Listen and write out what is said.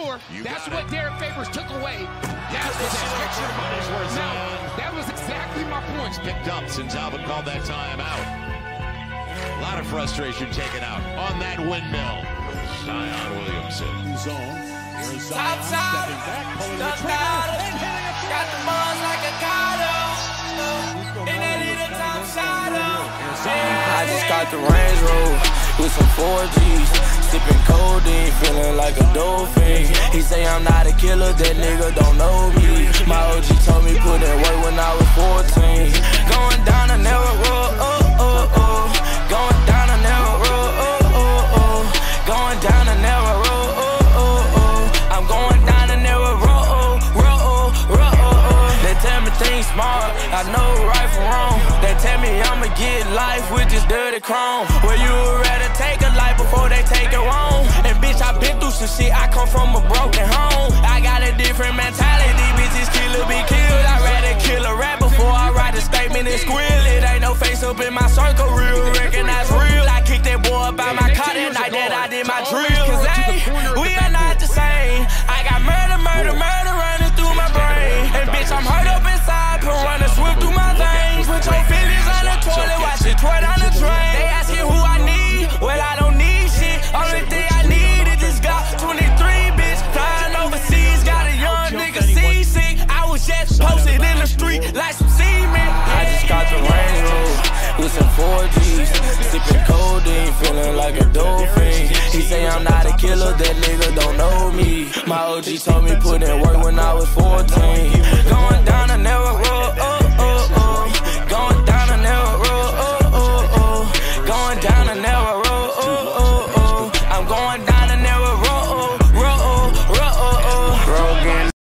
score. That's what Derek Favors took away. That's what that money's worth. That was exactly my point. Picked up since Alvin called that timeout. A lot of frustration taken out on that windmill. Zion Williamson. Zone. Here's Zion Top stepping back, pulling the trigger, and hitting a got the balls like a Kato. And they need a top shadow. I just got the Range Rover with some 4Gs, sipping codeine, feeling like a dolphin. He say I'm not a killer, that nigga don't know me. My OG told me put in work when I was 14. Going down a narrow road, going down a narrow road, going down a narrow road, I'm going down a narrow road, They tell me things smart, I know right from wrong. They tell me I'ma get life with this dirty chrome. Where you would rather take a life before they take it wrong. And bitch, I been through some shit, I come from a broken home. I got a different mentality, bitches kill or be killed. I'd rather kill a rat before I write a statement and squeal. It ain't no face up in my circle, real, recognize real. I kicked that boy by my car that night that I did my drill. Cause hey, we are not the same. I got murder running through my brain. And bitch, I'm hurt up inside, put running swift through my veins. Put your feelings on the toilet, watch it twirl down the drain. They asking who I need, well I don't need shit. Only thing I need is this Glock 23, bitch. Flying overseas, got a young nigga seasick. I was just posted in the street like some cement. I just got the Range Rover with some 4Gs, sipping codeine, feeling like a dolphin. He say I'm not a killer, that nigga don't know me. My OG told me put in work when I was 14.